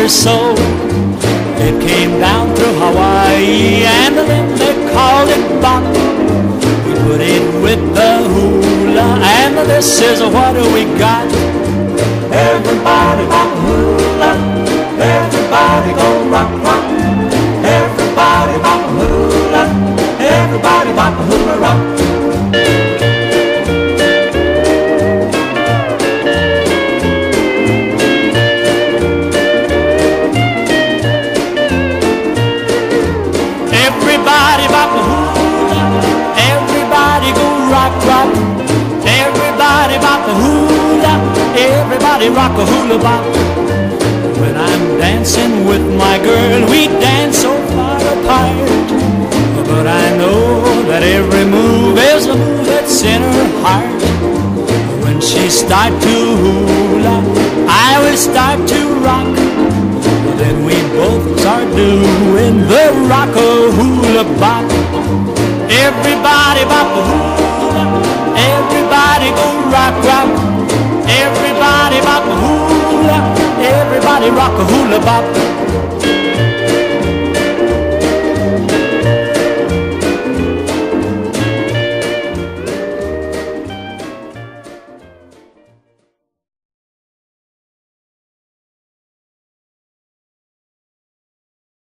or so. It came down through Hawaii and then they called it bop. We put it with the hula and this is what we got. Everybody bop hula, everybody go rock rock. Everybody bop hula, everybody bop hula rock. Everybody bop a hula, everybody go rock rock. Everybody bop a hula, everybody rock a hula bop. When I'm dancing with my girl, we dance so far apart. But I know that every move is a move that's in her heart. When she start to hula, I will start to rock. Then we both start doing the rock-a-hula bop. Everybody bop a hula, everybody go rock rock. Everybody bop a hula, everybody rock a hula bop.